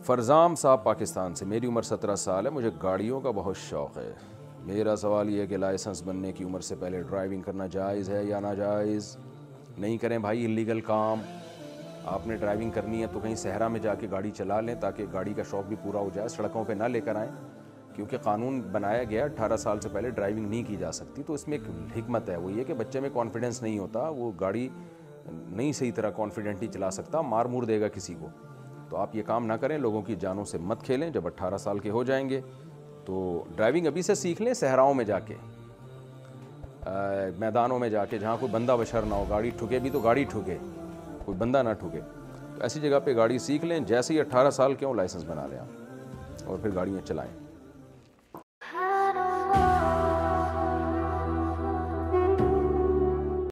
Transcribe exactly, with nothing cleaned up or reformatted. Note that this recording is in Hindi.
फरजाम साहब पाकिस्तान से, मेरी उम्र सत्रह साल है, मुझे गाड़ियों का बहुत शौक़ है। मेरा सवाल ये है कि लाइसेंस बनने की उम्र से पहले ड्राइविंग करना जायज़ है या नाजायज़? नहीं करें भाई इल्लीगल काम। आपने ड्राइविंग करनी है तो कहीं सहरा में जाके गाड़ी चला लें ताकि गाड़ी का शौक़ भी पूरा हो जाए। सड़कों पे ना लेकर आएँ, क्योंकि कानून बनाया गया अठारह साल से पहले ड्राइविंग नहीं की जा सकती। तो इसमें एक हिकमत है, वो ये कि बच्चे में कॉन्फिडेंस नहीं होता, वो गाड़ी नहीं सही तरह कॉन्फिडेंटली चला सकता, मार मूर देगा किसी को। तो आप ये काम ना करें, लोगों की जानों से मत खेलें। जब अट्ठारह साल के हो जाएंगे तो ड्राइविंग अभी से सीख लें, सहराओं में जाके, मैदानों में जाके, जहाँ कोई बंदा बशर ना हो। गाड़ी ठुके भी तो गाड़ी ठुके, कोई बंदा ना ठुके। तो ऐसी जगह पे गाड़ी सीख लें। जैसे ही अट्ठारह साल के हों लाइसेंस बना लें आप और फिर गाड़ियाँ चलाएं।